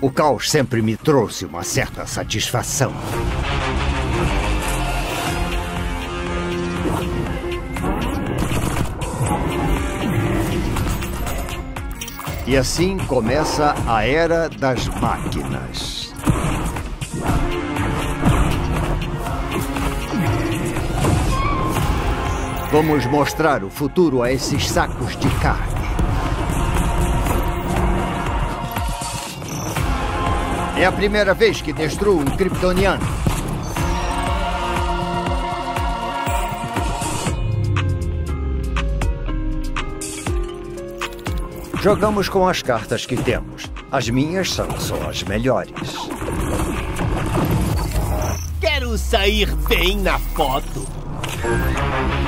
O caos sempre me trouxe uma certa satisfação. E assim começa a Era das Máquinas. Vamos mostrar o futuro a esses sacos de carne. É a primeira vez que destruo um kryptoniano. Jogamos com as cartas que temos. As minhas são só as melhores. Quero sair bem na foto.